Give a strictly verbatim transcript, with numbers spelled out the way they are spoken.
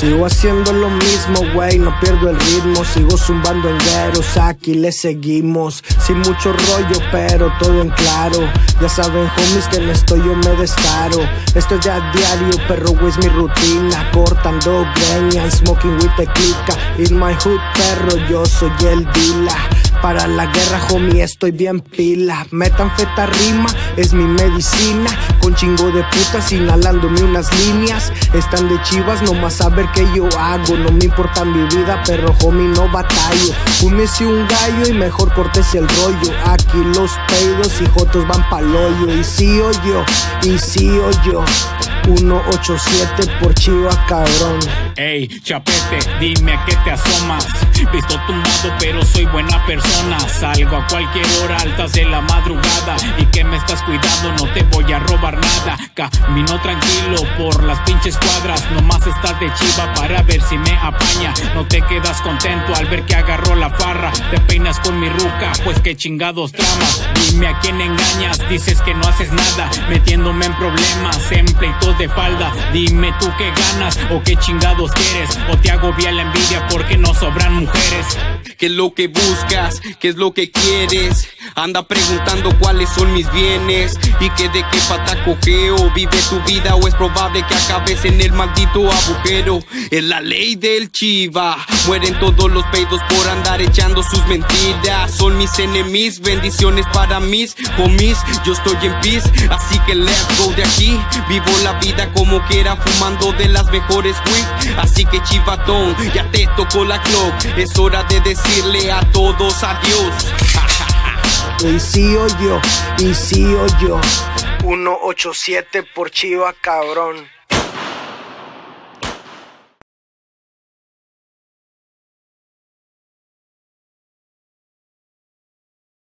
Sigo haciendo lo mismo, wey, no pierdo el ritmo. Sigo zumbando en gueros, aquí le seguimos. Sin mucho rollo, pero todo en claro. Ya saben, homies, que en esto yo me descaro. Esto ya diario, perro, wey, es mi rutina. Cortando greña y smoking with the clica. In my hood, perro, yo soy el dila. Para la guerra, homie, estoy bien pila. Metanfeta rima, es mi medicina. Con chingo de putas, inhalándome unas líneas. Están de chivas, nomás a ver qué yo hago. No me importa mi vida, pero homie, no batallo. Fúmese un gallo y mejor cortese el rollo. Aquí los peidos y jotos van pa'l hoyo. Y sí o yo, y sí o yo. uno ocho siete por chiva, cabrón. Ey, chapete, dime a qué te asomas. Visto tumbado, pero soy buena persona. Salgo a cualquier hora, altas de la madrugada. Y que me estás cuidando, no te voy a robar nada. Camino tranquilo por las pinches cuadras. Nomás estás de chiva para ver si me apaña. No te quedas contento al ver que agarró la farra. Te peinas con mi ruca, pues qué chingados tramas. Dime a quién engañas, dices que no haces nada. Metiéndome en problemas, en pleitos de falda. Dime tú qué ganas o qué chingados quieres. O te agobia la envidia porque no sobran mujeres. ¿Qué es lo que buscas? ¿Qué es lo que quieres? Anda preguntando cuáles son mis bienes. Y que de qué pata cojeo. Vive tu vida o es probable que acabes en el maldito agujero. Es la ley del chiva. Mueren todos los peidos por andar echando sus mentiras. Son mis enemigos, bendiciones para mis homies. Yo estoy en peace, así que let's go de aquí. Vivo la vida como quiera, fumando de las mejores weed. Así que chivatón, ya te tocó la clock. Es hora de decirle a todos adiós. Y sí o yo, y sí o yo. uno ocho siete por chiva, cabrón.